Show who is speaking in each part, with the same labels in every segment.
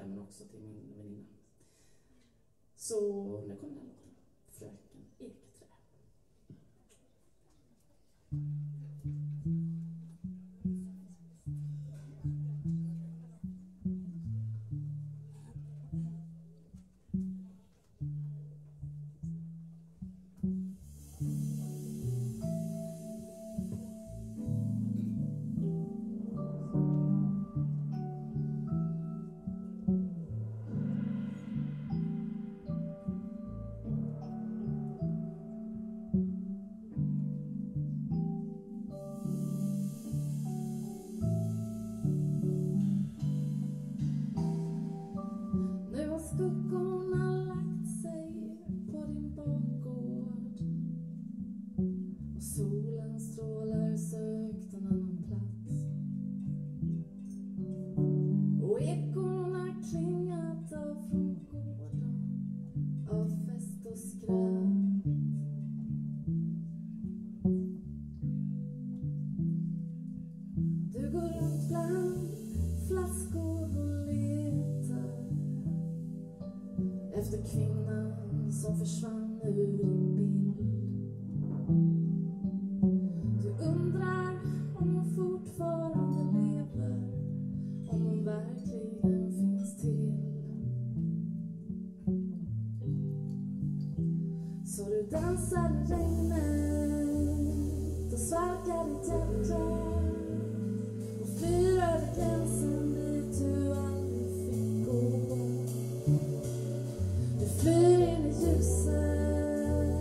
Speaker 1: men också till min väninna. Så nu kommer den låten. Fröken Ekträ.
Speaker 2: Skuggorna lagt sig på din bakgård och solen strålar sökt en annan plats och ekorna klingat av från gården av fest och skratt. Du går runt bland flaskor och letar efter kvinnan som försvann ur din bild. Du undrar om hon fortfarande lever, om hon verkligen finns till. Så du dansar i regnet och svalkar ditt hjärta och flyr över gränsen dit du aldrig fick gå. Flyr in i ljuset.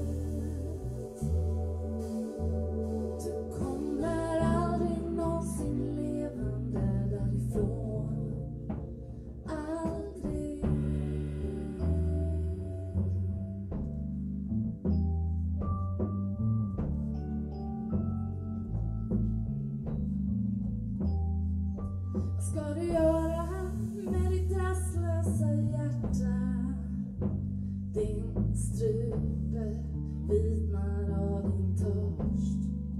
Speaker 2: Du kommer aldrig någonsin levande därifrån. Aldrig. Vad ska du göra med ditt rastlösa hjärta? Din strupe vitnar av din törst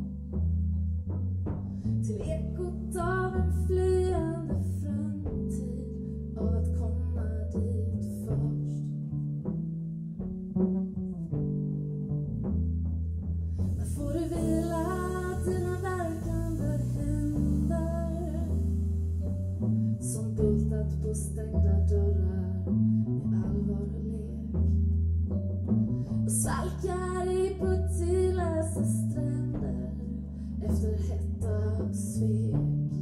Speaker 2: till ekot av en flyende framtid, av att komma dit först. När får du vila dina verkande händer som bultat på stängda dörrar i allvar och lek och svalkar i puttilösa stränder efter hetta och svek.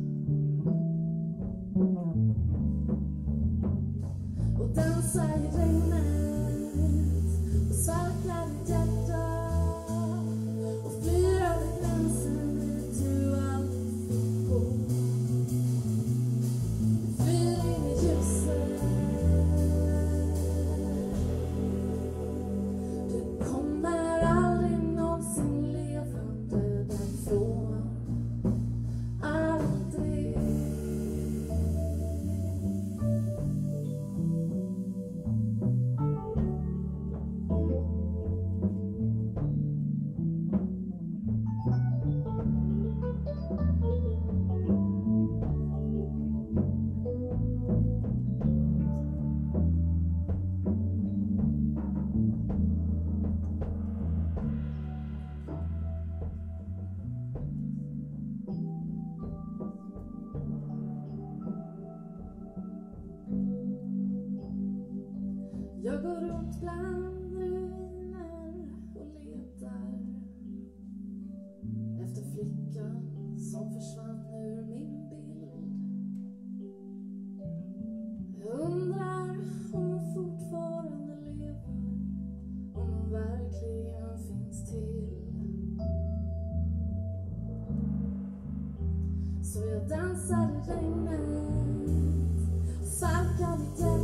Speaker 2: Och dansa i regnet och svalkar ditt hjärta och flyr över gränsen dit du aldrig fick gå. Flyr in i ljuset. Jag går runt bland ruiner och letar efter flickan som försvann ur min bild. Jag undrar om hon fortfarande lever, om hon verkligen finns till. Så jag dansar i regnet och svalkar ditt hjärta